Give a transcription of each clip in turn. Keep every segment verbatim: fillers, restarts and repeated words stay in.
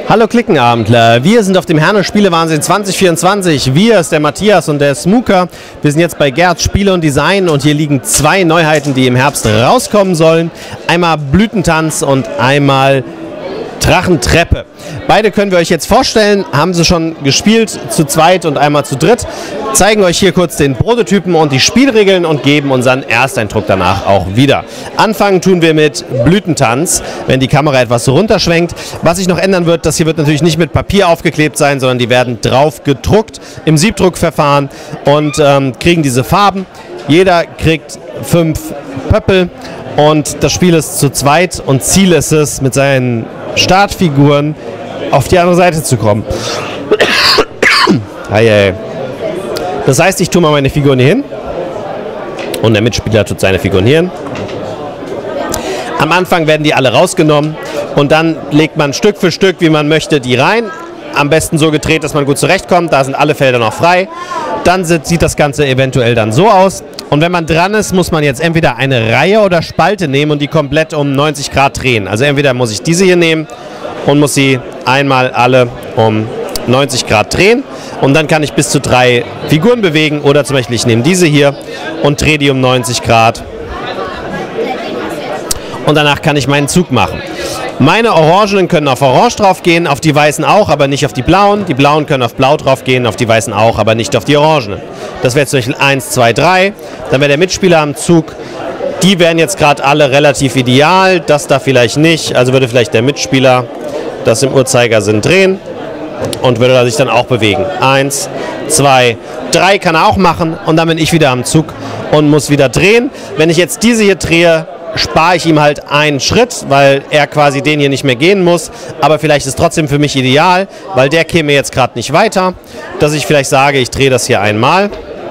Hallo Klickenabendler, wir sind auf dem Herne Spielewahnsinn zwanzig vierundzwanzig. Wir ist der Matthias und der Smooker. Wir sind jetzt bei Gerhards Spiele und Design und hier liegen zwei Neuheiten, die im Herbst rauskommen sollen. Einmal Blütentanz und einmal Drachentreppe. Beide können wir euch jetzt vorstellen, haben sie schon gespielt, zu zweit und einmal zu dritt. Zeigen euch hier kurz den Prototypen und die Spielregeln und geben unseren Ersteindruck danach auch wieder. Anfangen tun wir mit Blütentanz, wenn die Kamera etwas runterschwenkt. Was sich noch ändern wird, das hier wird natürlich nicht mit Papier aufgeklebt sein, sondern die werden drauf gedruckt im Siebdruckverfahren und ähm, kriegen diese Farben. Jeder kriegt fünf Pöppel und das Spiel ist zu zweit und Ziel ist es, mit seinen Startfiguren auf die andere Seite zu kommen. Das heißt, ich tue mal meine Figuren hier hin und der Mitspieler tut seine Figuren hier hin. Am Anfang werden die alle rausgenommen und dann legt man Stück für Stück, wie man möchte, die rein. Am besten so gedreht, dass man gut zurechtkommt. Da sind alle Felder noch frei. Dann sieht das Ganze eventuell dann so aus. Und wenn man dran ist, muss man jetzt entweder eine Reihe oder Spalte nehmen und die komplett um neunzig Grad drehen. Also entweder muss ich diese hier nehmen und muss sie einmal alle um neunzig Grad drehen. Und dann kann ich bis zu drei Figuren bewegen. Oder zum Beispiel ich nehme diese hier und drehe die um neunzig Grad. Und danach kann ich meinen Zug machen. Meine Orangenen können auf Orange drauf gehen, auf die Weißen auch, aber nicht auf die Blauen. Die Blauen können auf Blau drauf gehen, auf die Weißen auch, aber nicht auf die Orangenen. Das wäre zum Beispiel eins, zwei, drei. Dann wäre der Mitspieler am Zug. Die wären jetzt gerade alle relativ ideal. Das da vielleicht nicht. Also würde vielleicht der Mitspieler das im Uhrzeigersinn drehen und würde sich dann auch bewegen. Eins, zwei, drei kann er auch machen und dann bin ich wieder am Zug und muss wieder drehen. Wenn ich jetzt diese hier drehe, spare ich ihm halt einen Schritt, weil er quasi den hier nicht mehr gehen muss. Aber vielleicht ist es trotzdem für mich ideal, weil der käme jetzt gerade nicht weiter, dass ich vielleicht sage, ich drehe das hier einmal.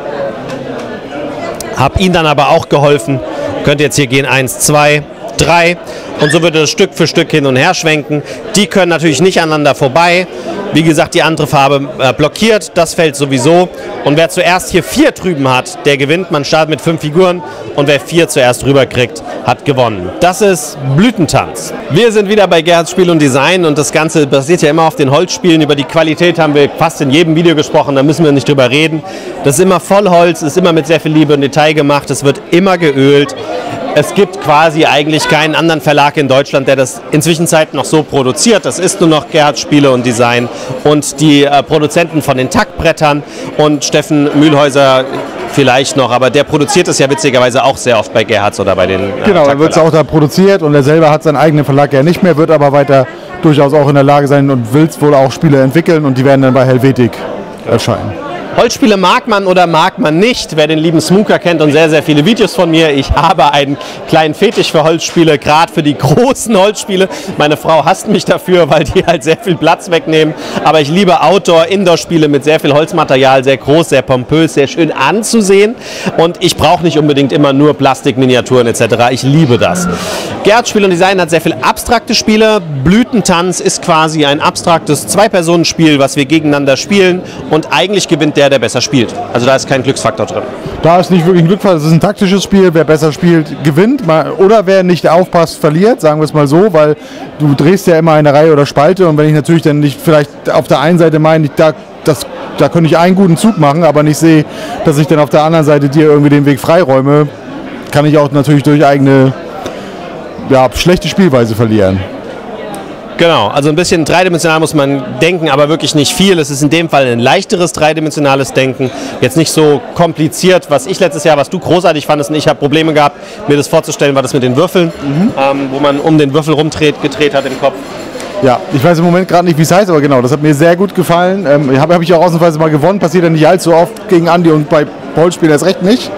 Habe ihn dann aber auch geholfen. Könnte jetzt hier gehen eins, zwei, drei. Und so würde es Stück für Stück hin und her schwenken. Die können natürlich nicht aneinander vorbei. Wie gesagt, die andere Farbe äh, blockiert, das fällt sowieso. Und wer zuerst hier vier drüben hat, der gewinnt. Man startet mit fünf Figuren und wer vier zuerst rüber kriegt, hat gewonnen. Das ist Blütentanz. Wir sind wieder bei Gerhards Spiel und Design und das Ganze basiert ja immer auf den Holzspielen. Über die Qualität haben wir fast in jedem Video gesprochen, da müssen wir nicht drüber reden. Das ist immer Vollholz, ist immer mit sehr viel Liebe und Detail gemacht, es wird immer geölt. Es gibt quasi eigentlich keinen anderen Verlag in Deutschland, der das inzwischen noch so produziert. Das ist nur noch Gerhards Spiele und Design und die äh, Produzenten von den Taktbrettern und Steffen Mühlhäuser vielleicht noch, aber der produziert es ja witzigerweise auch sehr oft bei Gerhards oder bei den äh, Genau, er wird es auch da produziert und er selber hat seinen eigenen Verlag ja nicht mehr, wird aber weiter durchaus auch in der Lage sein und will wohl auch Spiele entwickeln und die werden dann bei Helvetik erscheinen. Holzspiele mag man oder mag man nicht. Wer den lieben Smooker kennt und sehr, sehr viele Videos von mir. Ich habe einen kleinen Fetisch für Holzspiele, gerade für die großen Holzspiele. Meine Frau hasst mich dafür, weil die halt sehr viel Platz wegnehmen. Aber ich liebe Outdoor-, Indoor-Spiele mit sehr viel Holzmaterial, sehr groß, sehr pompös, sehr schön anzusehen. Und ich brauche nicht unbedingt immer nur Plastik, Miniaturen et cetera. Ich liebe das. Gerhards Spiel und Design hat sehr viele abstrakte Spiele. Blütentanz ist quasi ein abstraktes Zwei-Personen-Spiel, was wir gegeneinander spielen. Und eigentlich gewinnt der, der besser spielt. Also da ist kein Glücksfaktor drin. Da ist nicht wirklich ein Glücksfaktor, es ist ein taktisches Spiel. Wer besser spielt, gewinnt. Oder wer nicht aufpasst, verliert, sagen wir es mal so, weil du drehst ja immer eine Reihe oder Spalte und wenn ich natürlich dann nicht vielleicht auf der einen Seite meine, da, das, da könnte ich einen guten Zug machen, aber nicht sehe, dass ich dann auf der anderen Seite dir irgendwie den Weg freiräume, kann ich auch natürlich durch eigene ja, schlechte Spielweise verlieren. Genau, also ein bisschen dreidimensional muss man denken, aber wirklich nicht viel. Es ist in dem Fall ein leichteres dreidimensionales Denken. Jetzt nicht so kompliziert, was ich letztes Jahr, was du großartig fandest und ich habe Probleme gehabt, mir das vorzustellen, war das mit den Würfeln, mhm. ähm, wo man um den Würfel rumdreht, gedreht hat im Kopf. Ja, ich weiß im Moment gerade nicht, wie es heißt, aber genau, das hat mir sehr gut gefallen. Ähm, habe hab ich auch ausnahmsweise mal gewonnen, passiert ja nicht allzu oft gegen Andi und bei Holzspiel erst recht nicht.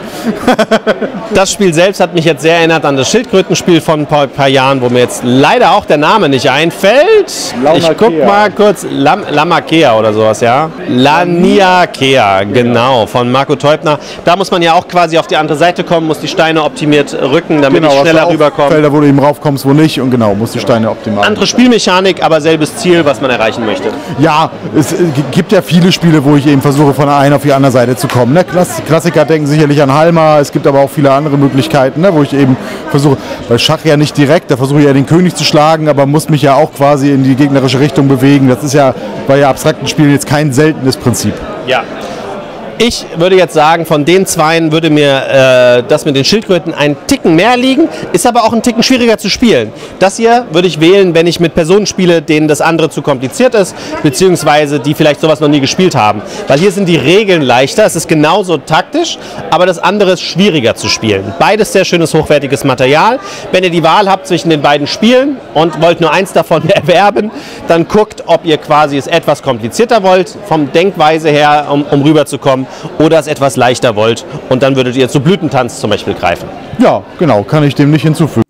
Das Spiel selbst hat mich jetzt sehr erinnert an das Schildkrötenspiel von ein paar, paar Jahren, wo mir jetzt leider auch der Name nicht einfällt. Ich guck mal kurz, Lam, Lamakea oder sowas, ja? Laniakea, genau, von Marco Teubner. Da muss man ja auch quasi auf die andere Seite kommen, muss die Steine optimiert rücken, damit genau, ich schneller rüberkomme. Felder, wo du eben raufkommst, wo nicht und genau, muss die Steine optimal. Andere Spielmechanik, aber selbes Ziel, was man erreichen möchte. Ja, es gibt ja viele Spiele, wo ich eben versuche, von der einen auf die andere Seite zu kommen. Ne? Klassiker denken sicherlich an Halma, es gibt aber auch viele andere Möglichkeiten, ne, wo ich eben versuche, bei Schach ja nicht direkt, da versuche ich ja den König zu schlagen, aber muss mich ja auch quasi in die gegnerische Richtung bewegen. Das ist ja bei ja abstrakten Spielen jetzt kein seltenes Prinzip. Ja. Ich würde jetzt sagen, von den Zweien würde mir äh, das mit den Schildkröten einen Ticken mehr liegen, ist aber auch ein Ticken schwieriger zu spielen. Das hier würde ich wählen, wenn ich mit Personen spiele, denen das andere zu kompliziert ist, beziehungsweise die vielleicht sowas noch nie gespielt haben. Weil hier sind die Regeln leichter, es ist genauso taktisch, aber das andere ist schwieriger zu spielen. Beides sehr schönes, hochwertiges Material. Wenn ihr die Wahl habt zwischen den beiden Spielen und wollt nur eins davon erwerben, dann guckt, ob ihr quasi es etwas komplizierter wollt, vom Denkweise her, um, um rüberzukommen, oder es etwas leichter wollt und dann würdet ihr zu Blütentanz zum Beispiel greifen. Ja, genau, kann ich dem nicht hinzufügen.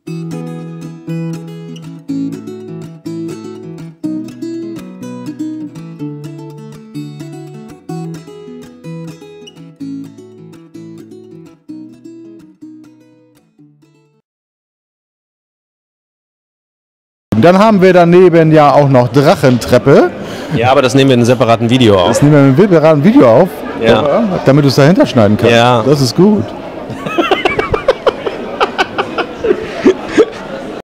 Dann haben wir daneben ja auch noch Drachentreppe. Ja, aber das nehmen wir in einem separaten Video auf. Das nehmen wir in einem separaten Video auf, ja. damit du es dahinter schneiden kannst. Ja. Das ist gut.